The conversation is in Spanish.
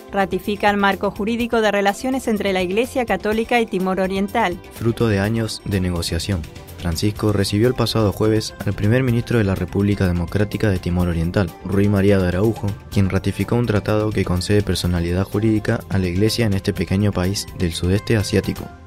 ratifica el marco jurídico de relaciones entre la Iglesia Católica y Timor Oriental. Fruto de años de negociación, Francisco recibió el pasado jueves al primer ministro de la República Democrática de Timor Oriental, Rui María de Araújo, quien ratificó un tratado que concede personalidad jurídica a la Iglesia en este pequeño país del sudeste asiático.